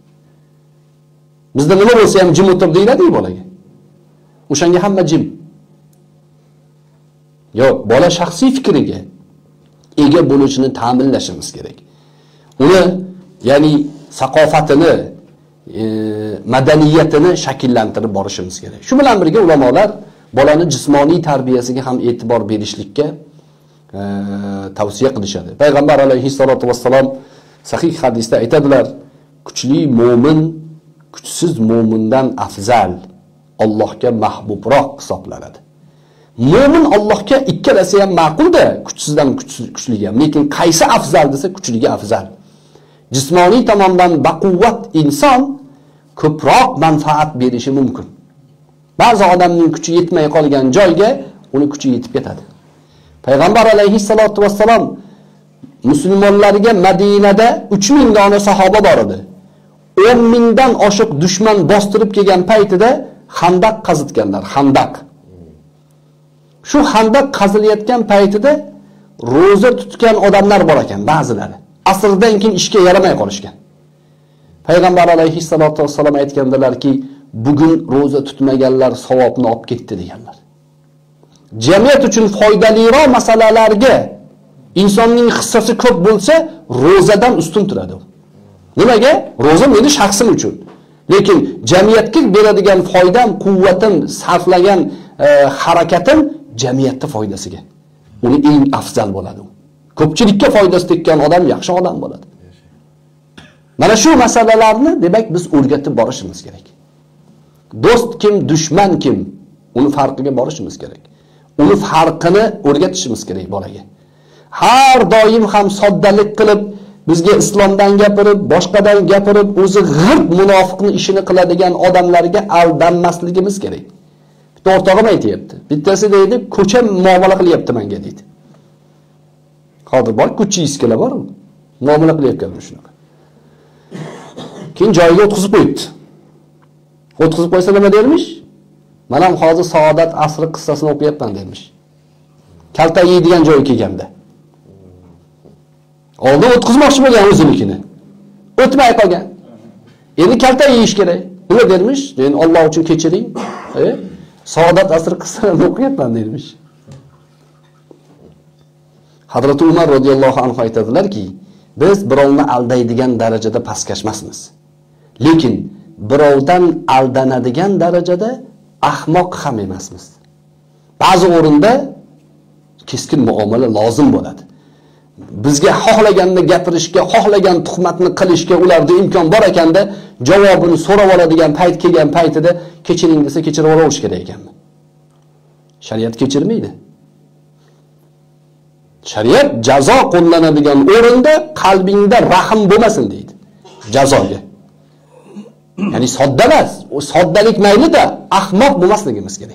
Bizda nima bo'lsa ham jim o'tir deyiladi bolaga. O'shanga hamma jim. Yo'q, bola shaxsiy fikriga ega bo'lishini ta'minlashimiz kerak. Uni, ya'ni saqofatini, e, madaniyatini shakllantirib borishimiz kerak. Shu bilan birga ulamolar bolani jismoniy tarbiyasiga ham e'tibor berishlikka e, tavsiya qilishadi. Payg'ambar alayhissalatu vassalom sahih hadisda aytadilar, kuchli mo'min kuchsiz mo'mindan afzal, Allohga mahbubroq hisoblanadi. Mo'min Allohga ikkalasi ham ma'qul-da, kuchsizdan kuchliga ham, lekin qaysi afzal desa kuchliga afzal. Jismoniy tomondan baquvvat inson ko'proq manfaat berishi mumkin. Ba'zi odamning kuchi yetmay qolgan joyga uni kuchi yetib ketadi. Payg'ambar alayhissalatu vassalom musulmonlarga Madinada uch ming dona sahoba bor edi. o'n mingdan oshiq dushman bostirib kelgan paytida xandaq qazitganlar, xandaq. Shu xandaq qazilayotgan paytida roza tutgan odamlar bor ekan, ba'zilari. Asrdan keyin ishga yaramay qolishgan. Payg'ambar alayhissalatu vassalom aytgandilarki, bugun roza tutmaganlar savobni olib ketdi deganlar. Jamiyat uchun foydaliroq masalalarga insonning hissasi ko'p bo'lsa, rozadan ustun turadi. Nimaga? Roza meni shaxsim uchun. Lekin jamiyatga beradigan foydam, quvvatim, sarflagan e, harakatim jamiyatga foydasiga. Uni eng afzal bo'ladi. Ko'pchilikka foydasi tekkan odam yaxshi odam bo'ladi. Mana shu masalalarni demak biz o'rgatib borishimiz kerak. Do'st kim, dushman kim? Uni farqiga borishimiz kerak. Uni farqini o'rgatishimiz kerak bolaga. Har doim ham soddalik qilib bizga islomdan gapirib, boshqadan gapirib, o'zi g'irt munofiqni ishini qiladigan odamlarga aldanmasligimiz kerak. Bitta o'rtog'im aytayapti. Bittasi deydi, ko'cha muomala qilyapti menga deydi. Hozir bor, kuchiyskilar bor, muomala qilyapti shunaqa. Keyin joyiga o'tkazib qo'yibdi. O'tkazib qo'ysa nima dermish? Mana ham hozir Saodat asri qissasini o'qiyapman dermish. Kalta yeydigan joyi kelganda. Oldin o'tkazmoqchi bo'lgan o'zinikini. O'tmay qolgan. Endi kalta yeyish kerak. Nima dermish? Men Alloh uchun kechiring. E? Saodat asri qissasini o'qiyapman dermish. Hazrat Umar radhiyallohu anhu aytadilarki, biz birovni aldaydigan darajada pastkashmasmiz. Lekin birovdan aldanadigan darajada ahmoq ham emasmiz. Ba'zi o'rinda keskin muomala lozim bo'ladi. Bizga xohlaganini gapirishga, xohlagan tuhmatni qilishga ularda imkon bor ekanda, javobini so'rab oladigan payt kelgan paytida kechiring desa kechirib olarish kerak ekanmi? Shariat kechirmaydi. Shariat jazo qo'llanadigan o'rinda qalbingda rahm bo'lmasin deydi. Jazoga. Ya'ni sodda emas, o soddalik mayli-da, ahmoq bo'lmasligimiz kerak.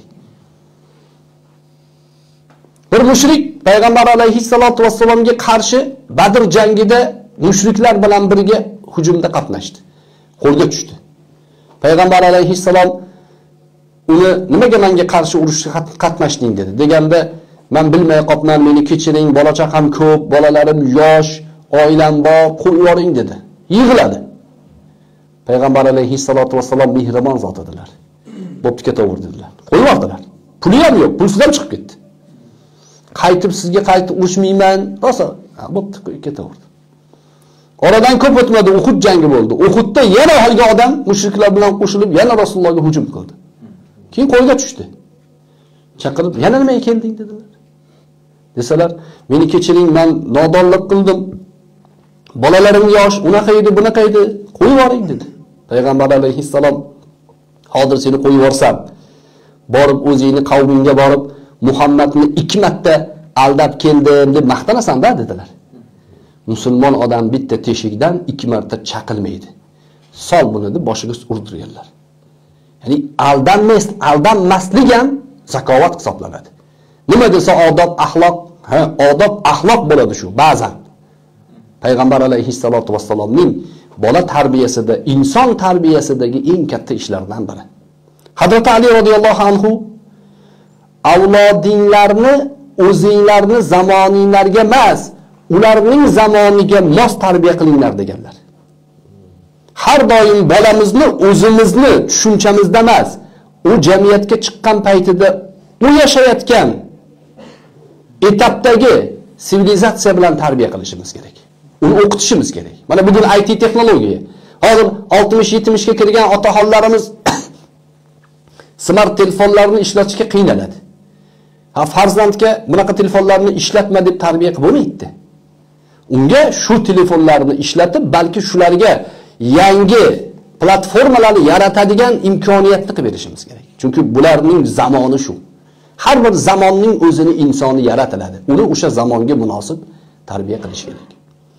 Bir mushrik Payg'ambar alayhissalatu vassalomga qarshi Badr jangida mushriklar bilan birga hujumda qatnashdi. Qo'lga tushdi. Payg'ambar alayhissalom uni nimaga menga qarshi urushga qatnashding dedi. Deganda men bilmay qopman, meni kechiring, bola chaqam ko'p, bolalarim yosh, oilam bor, qo'yib yuboring dedi. Yig'ladi. Payg'ambar alayhissalatu vassalom mehribon zot edilar. Bo'pti ketaver dedilar. Qo'yib yubordilar. Puli ham yo'q, pulsiz ham chiqib ketdi. Qaytib sizga qaytib urushmayman, rosa, bo'pti ketaverdi. Oradan ko'p o'tmadi, Uhud jangi bo'ldi. Uhudda yana halga odam mushriklar bilan qo'shilib yana Rasulullohga hujum qildi. Keyin qo'lga tushdi. Chaqirib, yana nimaga kelding dedilar. Desalar, meni kechiring, men nodonlik qildim. Bolalarim yosh, unaqa edi, bunaqa edi, qo'yib yuboring dedi. Payg'ambar alayhissalom, hozir seni qo'yib yuborsam, borib o'zingni qavmingga borib Muhammadni ikki marta aldab keldim deb maqtanasan-da dedilar. Musulmon odam bitta teshikdan ikki marta chaqilmaydi. Sol buni deb boshiga urdirganlar. Ya'ni aldanmas, aldanmaslik ham zakovat hisoblanadi. Nima desa odob, axloq, ha, odob, axloq bo'ladi shu ba'zan. Payg'ambar alayhissalatu vassalomning bola tarbiyasida, inson tarbiyasidagi eng katta ishlardan biri. Hazrat Ali radhiyallohu anhu avlodinglarni o'zinglarni zamoninglarga emas, ularning zamoniga mos tarbiya qilinglar deganlar. Har doim bolamizni o'zimizni tushunchamizda emas, u jamiyatga chiqqan paytida u yashayotgan etapdagi sivilizatsiya bilan tarbiya qilishimiz kerak. Uni o'qitishimiz kerak. Mana bugun I T texnologiya. Hozir oltmish yetmish ga kirgan otaxonlarimiz smart telefonlarni ishlatishga qiynaladi. Ha, farzandga bunaqa telefonlarni ishlatma deb tarbiya qilib bo'lmaydi. Unga shu telefonlarni ishlatib, balki shularga yangi platformalarni yaratadigan imkoniyatni qilib berishimiz kerak. Chunki bularning zamoni shu. Har bir zamonning o'zini insoni yaratiladi. Uni o'sha zamonga munosib tarbiya qilish kerak.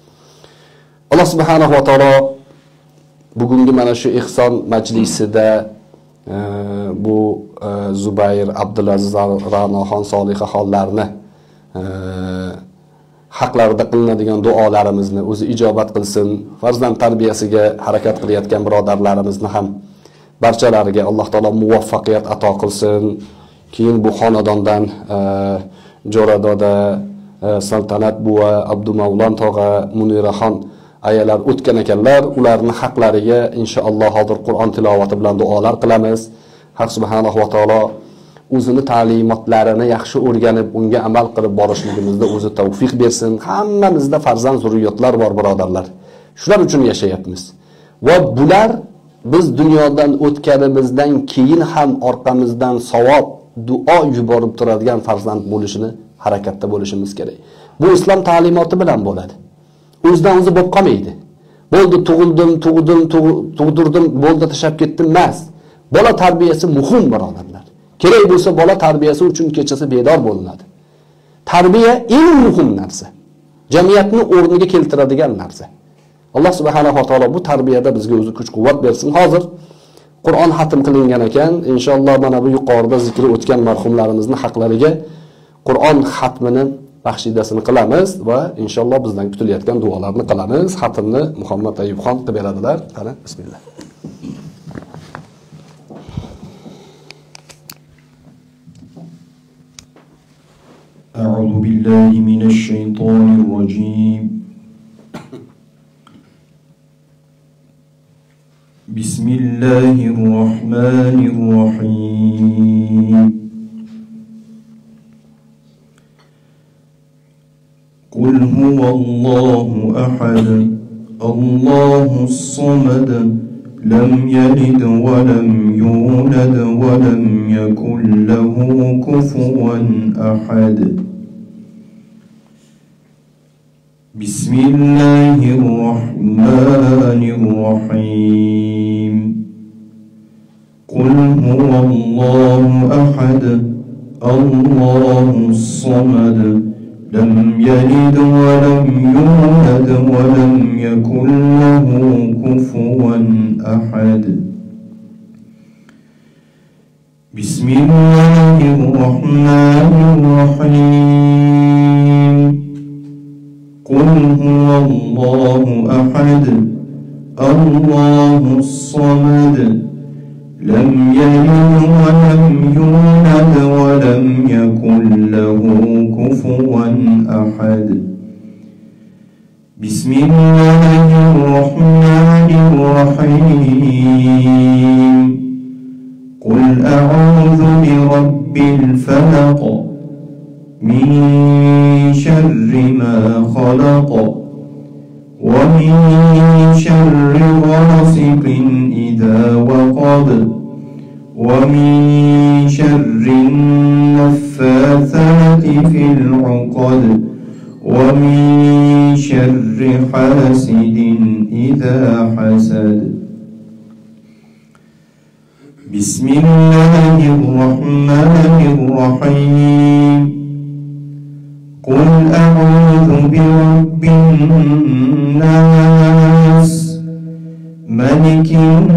Alloh subhanahu va taolo bugungi mana shu ihson majlisida e, bu e, Zubayr, Abdulaziz, Ra'noxon, Solihaxonlarni e, haqlarida qilinadigan duolarimizni o'zi ijobat qilsin. Farzand tarbiyasiga harakat qilayotgan birodarlarimizni ham barchalariga Alloh taolo muvaffaqiyat ato qilsin. Keyin bu xonadondan e, Jo'radoda e, Saltanat buva, Abdumavlon tog'a, Muniraxon ayalar o'tgan ekanlar. Ularning haqlariga inshaalloh hozir Qur'on tilovati bilan duolar qilamiz. Haq subhanahu va taolo o'zini ta'limotlarini yaxshi o'rganib, unga amal qilib borishligimizda o'zi tavfiq bersin. Hammamizda farzand zurriyotlar bor birodarlar. Shular uchun yashayapmiz. Va bular biz dunyodan o'tganimizdan keyin ham orqamizdan savob, duo yuborib turadigan farzand bo'lishini harakatda bo'lishimiz kerak. Bu islom ta'limoti bilan bo'ladi. O'zidan o'zi bo'lib qolmaydi. Bo'ldi, tug'ildim, tug'dim, tug'dirdim, bo'ldi, tashab ketdim emas. Bola tarbiyasi muhim birodarlar. Kerak bo'lsa bola tarbiyasi uchun kechasi bedor bo'linadi. Tarbiya eng muhim narsa. Jamiyatni o'rniga keltiradigan narsa. Alloh subhanahu va taolo bu tarbiyada bizga o'zi kuch-quvvat bersin. Hozir Qur'on xatm qilingan ekan, inshaalloh mana bu yuqorida zikri o'tgan marhumlarimizning haqlariga Qur'on xatmini baxshidasini qilamiz va inshaalloh bizdan kutilayotgan duolarni qilamiz. Xatmni Muhammad Ayubxon qilib beradilar. Qani, bismillah. أعوذ بالله من الشيطان الرجيم بسم الله الرحمن الرحيم قل هو الله أحد الله الصمد لم يلد ولم يولد ولم يكن له كفوا أحد بسم الله الرحمن الرحيم قل هو الله أحد الله الصمد لم يلد ولم يولد ولم يكن له كفوا أحد بسم الله الرحمن الرحيم قل هو الله أحد الله الصمد لم يلد ولم يولد ولم يكن له كفوا أحد بسم الله الرحمن الرحيم قل أعوذ برب الفلق من شر ما خلق ومن شر غاسق إذا وقب ومن شر النفاثات في العقد ومن شر حاسد إذا حسد بسم الله الرحمن الرحيم قل أعوذ برب الناس ملك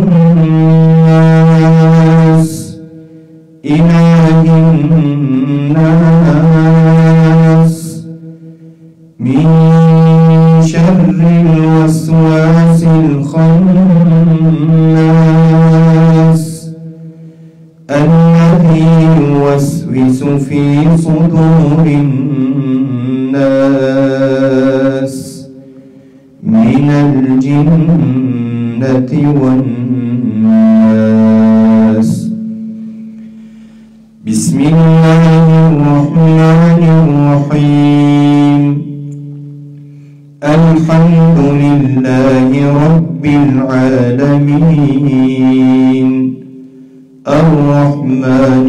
الناس إله الناس من شر الوسواس الخناس الذي يوسوس في صدور الناس من الجنة والناس بسم الله الرحمن الرحيم الحمد لله رب العالمين الرحمن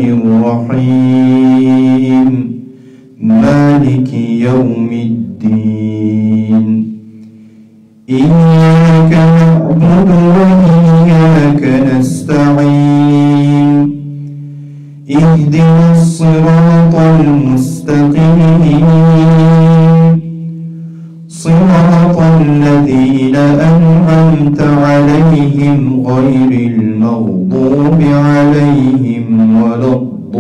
الرحيم مالك يوم الدين إياك نعبد وإياك نستعين اهدنا الصراط المستقيم صراط الذين أنعمت عليهم غير المغضوب عليهم ولا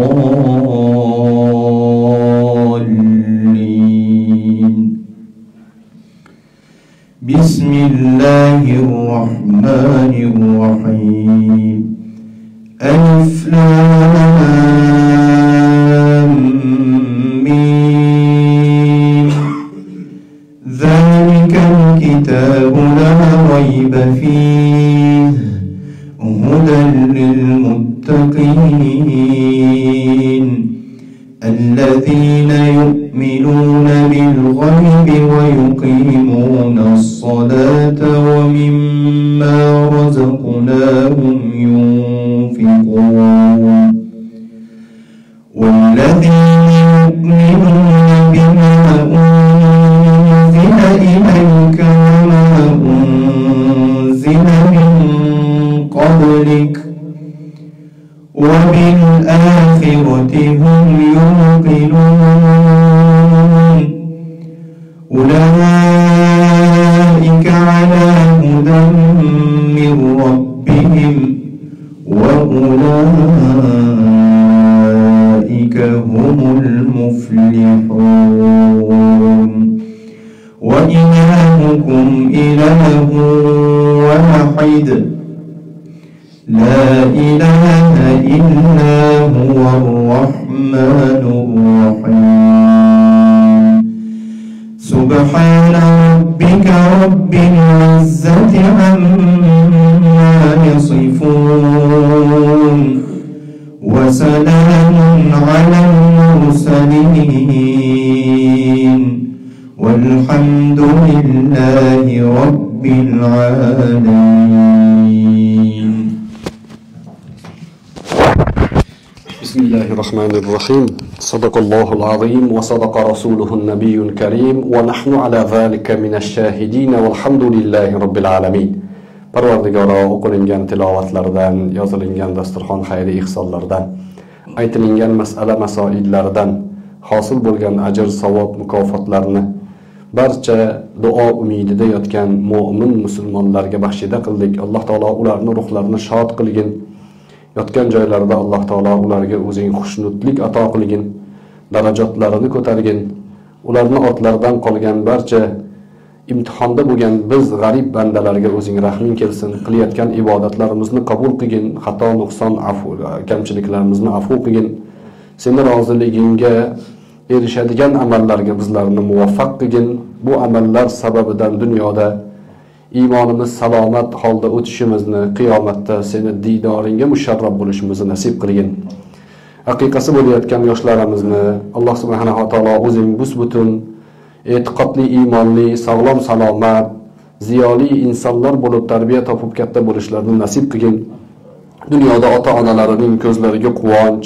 الضالين بسم الله الرحمن الرحيم ألف لام ميم ذلك الكتاب لا ريب فيه هدى للمتقين الذين يؤمنون بالغيب ويقيمون الصلاة ومما رزقناهم ينفقون والذين يؤمنون بما أنزل إليك وما أنزل من قبلك وبالآخرة هم يوقنون أولئك على هدى من ربهم وأولئك هم المفلحون وإلهكم إله واحد لا إله إلا هو الرحمن الرحيم سبحان ربك رب العزة عما يصفون وسلام على المرسلين والحمد لله رب العالمين. بسم الله الرحمن الرحيم صدق الله العظيم وصدق رسوله النبي الكريم ونحن على ذلك من الشاهدين والحمد لله رب العالمين. Parvardigoro o'qilingan tilovatlardan, yozilingan dasturxon xayri ihsonlardan, aytilingan mas'ala masoillardan hosil bo'lgan ajr, savob, mukofotlarni barcha duo umidida yotgan mu'min musulmonlarga baxshida qildik. Alloh taolo ularning ruhlarini shod qilgin. Yotgan joylarida Alloh taolo ularga o'zing xushnudlik ato qilgin, darajatlarini ko'targin. Ularning ortlaridan qolgan barcha imtihonda bo'lgan biz g'arib bandalarga o'zing rahming kelsin. Qilayotgan ibodatlarimizni qabul qilgin, xato, nuqson, afv, kamchiliklarimizni afv qilgin. Seni roziligingga erishadigan amallarga bizlarni muvaffaq qilgin. Bu amallar sababidan dunyoda iymonimiz salomat holda o'tishimizni, qiyomatda seni didoringga musharraf bo'lishimizni nasib qilgin. Haqiqasi bo'layotgan yoshlarimizni Alloh subhanahu va taolo o'zing bus-butun, e'tiqodli, iymonli, sog'lom, salomat, ziyoli insonlar bo'lib tarbiya topib katta bo'lishlarini nasib qilgin. Dunyoda ota-onalarining ko'zlariga quvonch,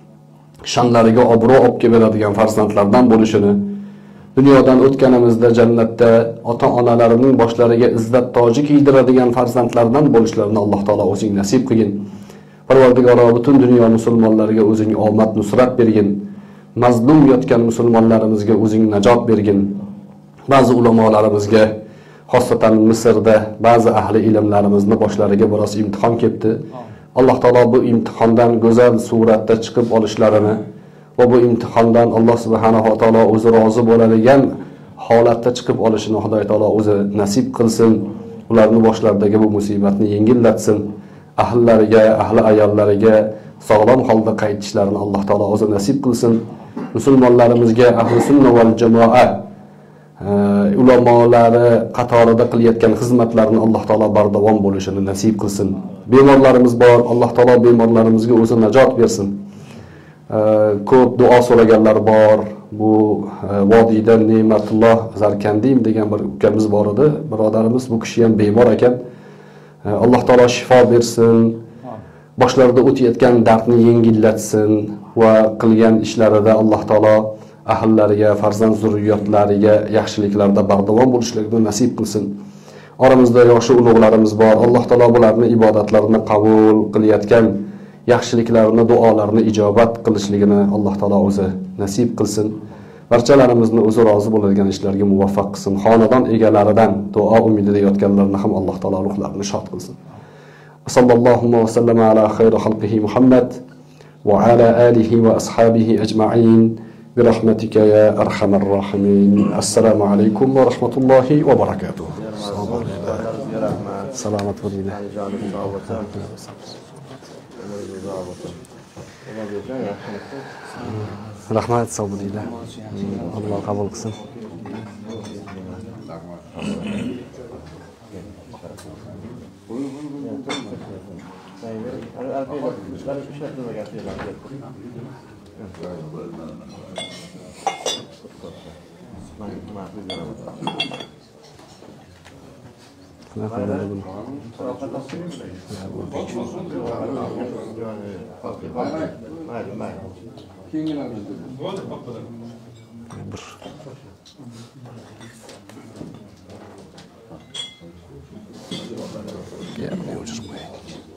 shonlariga obro' olib keladigan farzandlardan bo'lishini, dunyodan o'tganimizda jannatda ota-onalarining boshlariga izzat toji kiydiradigan farzandlardan bo'lishlarini Alloh taolo o'zing nasib qilgin. Parvardigoro butun dunyo musulmonlariga o'zing omad nusrat bergin. Mazlum yotgan musulmonlarimizga o'zing najot bergin. Ba'zi ulamolarimizga, xosatan Misrda ba'zi ahli ilmlarimizni boshlariga biroz imtihon kelibdi. Alloh taolo bu imtihondan go'zal suratda chiqib olishlarini va bu imtihondan Alloh subhanahu va taolo o'zi rozi bo'ladigan holatda chiqib olishini Xudo taolo o'zi nasib qilsin. Ularning boshlaridagi bu musibatni yengillatsin. Ahllariga, ahli ayollariga sog'lom holda qaytishlarini Alloh taolo o'zi nasib qilsin. Musulmonlarimizga ahli sunna val jamoa ulamolari qatorida qilayotgan xizmatlarini Alloh taolo bardavom bo'lishini nasib qilsin. Bemorlarimiz bor, Alloh taolo bemorlarimizga o'zi najot bersin. ko'p duo so'raganlar bor. Bu vodiyda Ne'matulloh Zarkandiy degan bir ukamiz bor edi. Birodarimiz, bu kishi ham bemor ekan. Alloh taolo shifo bersin. Boshlarida o'tayotgan dardni yengillatsin va qilgan ishlarida Alloh taolo ahllariga, farzand zurriyotlariga yaxshiliklarda bardavom bo'lishligini nasib qilsin. Oramizda yoshi ulug'larimiz bor. Alloh taolo bularni ibodatlarini qabul qilayotgan, yaxshiliklarini, duolarini ijobat qilishligini Alloh taolo o'zi nasib qilsin. Barchalarimizni o'zi rozi bo'ladigan ishlarga muvaffaq qilsin. Xonadon egalaridan duo umidida yotganlarni ham Alloh taolo ruhlarini shod qilsin. Sallallohu va sallama ala xayri xalqihi Muhammad va ala alihi va ashabihi ajma'in. برحمتك يا أرحم الراحمين. السلام عليكم ورحمة الله وبركاته. سلامة ولله. رحمة صوب الله. الله قبول قسم. Ya, ne ucuz bu.